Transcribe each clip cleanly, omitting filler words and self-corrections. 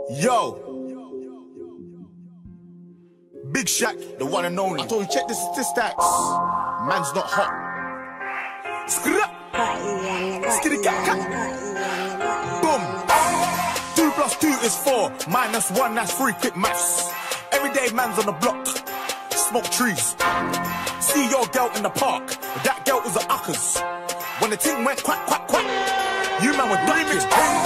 Yo, Big Shaq, the one and only. I told you, check the statistics. Man's not hot. Skr-up. Skitty-cat-cat. Boom. 2 + 2 is 4. -1, that's 3. Quick maths. Everyday man's on the block. Smoke trees. See your girl in the park. That girl was a uckers. When the ting went quack, quack, quack, you man were ducking.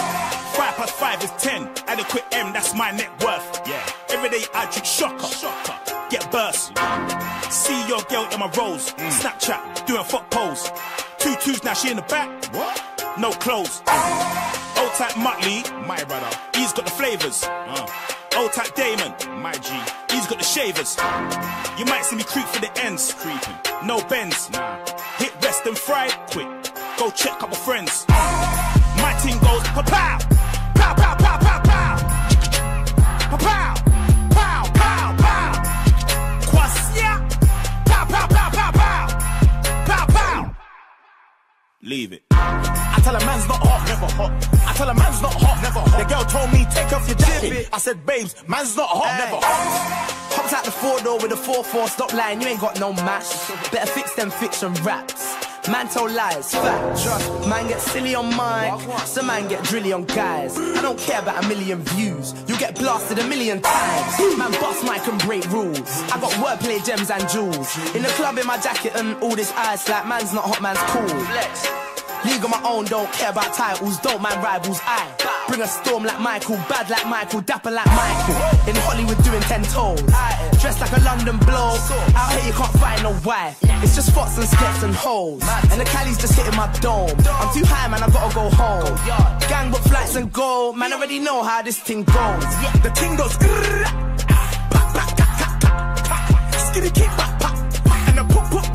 5 + 5 is 10. Adequate M, that's my net worth. Yeah. Everyday I drink shocker. Get burst. See your girl in my rolls. Snapchat, doing fuck pose. 2 2s, now she in the back. What? No clothes. Old type Muttley, my brother. He's got the flavors. Old type Damon, my G. He's got the shavers. You might see me creep for the ends. Creeping. No bends. Nah. Hit rest and fried. Quick. Go check a couple friends. My team goes pa-pow. Pow, pow, pow, pow, pow. Pa-pow. Pow, pow, pow. Kwasia. Pow, pow, pow, pow, pow. Pow, pow. Leave it. I tell a man's not hot, never hot. I tell a man's not hot, never hot. The girl told me, take off your jacket. I said, babes, man's not hot, never hot. Hopped out the 4-door with a 4-4, stop lying, you ain't got no match. Better fix them fiction raps. Man told lies, fact. Man get silly on mine, some man get drilly on guys. I don't care about 1 million views, you get blasted 1,000,000 times. Man bust mic and break rules. I got wordplay, gems and jewels. In the club in my jacket and all this ice, like man's not hot, man's cool. Flex. League of my own, don't care about titles, don't mind rivals, I bring a storm like Michael, bad like Michael, dapper like Michael. In Hollywood doing 10 toes, dressed like a London blow. Out here you can't find no why. It's just spots and skets and holes. And the Cali's just hitting my dome. I'm too high, man, I gotta go home. Gang book flights and go, man, I already know how this thing goes. The ting goes skitty kick, and the pop pop.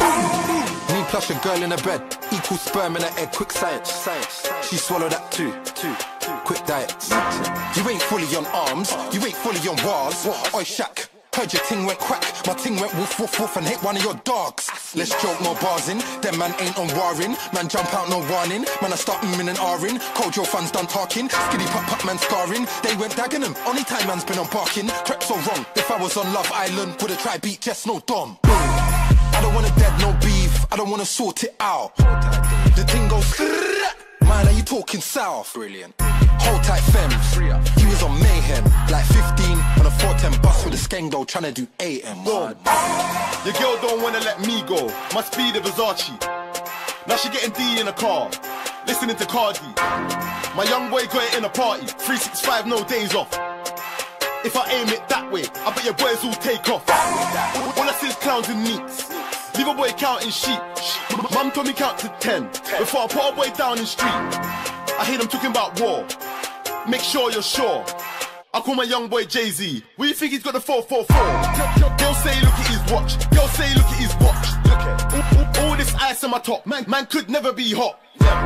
Plus your girl in the bed equals sperm in the egg. Quick science. She swallowed that too. Quick diet. You ain't fully on arms. You ain't fully on wars. Oi, Shaq. Heard your ting went crack. My ting went woof woof woof and hit one of your dogs. Let's joke, no bars in. Them man ain't on warring. Man jump out, no warning. Man I start and R-ing. Cold your fans done talking. Skiddy pop pop man scarring. They went dagging him. Only time man's been on barking. Krept so wrong. If I was on Love Island, would've tried beat just no dom. I don't wanna dead, no beef. I don't wanna sort it out. The thing goes, man, are you talking south? Brilliant. Hold tight femmes. He was on mayhem, like 15 on a 410 bus with a skeng trying to do AM. Your girl don't wanna let me go. Must be the Versace. Now she getting D in a car, listening to Cardi. My young boy got it in a party. 365, no days off. If I aim it that way, I bet your boys will take off. All I see is clowns and neats. Leave a boy counting sheep. Mum told me count to 10 before I put a boy down in street. I hear them talking about war. Make sure you're sure. I call my young boy Jay-Z. Where you think he's got the 444? Girl say look at his watch. Girl say look at his watch. Look at all this ice on my top. Man could never be hot.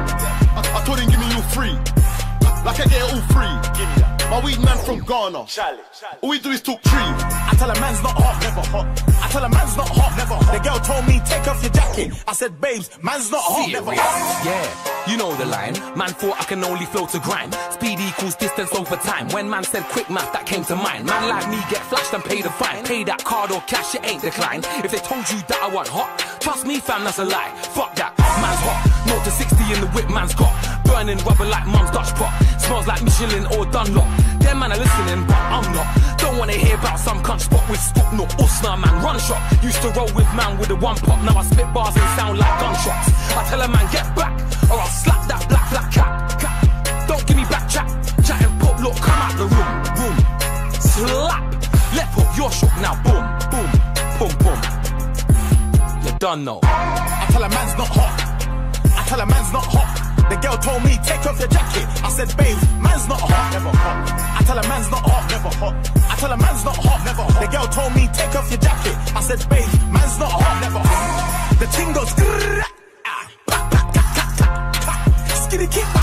I told him give me all free. Like I get it all free. Give me that. My weed man from Ghana. All we do is talk trees. I tell a man's not hot, never hot. I tell a man's not hot, never hot. The girl told me, take off your jacket. I said, babes, man's not hot, never hot. Yeah, you know the line. Man thought I can only flow to grind. Speed equals distance over time. When man said quick math, that came to mind. Man like me get flashed and pay the fine. Pay that card or cash, it ain't declined. If they told you that I want hot, trust me fam, that's a lie. Fuck that, man's hot. Note to 60 in the whip man's got. Burning rubber like mum's Dutch pot. Smells like Michelin or Dunlop. Them man are listening, but I'm not. Don't wanna hear about some cunt spot with stop, no Usna man, run shot. Used to roll with man with a 1 pop. Now I spit bars and sound like gunshots. I tell a man get back, or I'll slap that black cat. Don't give me back chat. Chatting pop, look, come out the room. Slap. Left hook, you're shook now. Boom. You done know. I tell a man's not hot. I tell a man's not hot. The girl told me, take off your jacket. I said, babe, man's not hot, never hot. I tell a man's not hot, never hot. I tell a man's not hot, never hot. The girl told me, take off your jacket. I said, babe, man's not hot, never hot. The ting goes, skitty kick.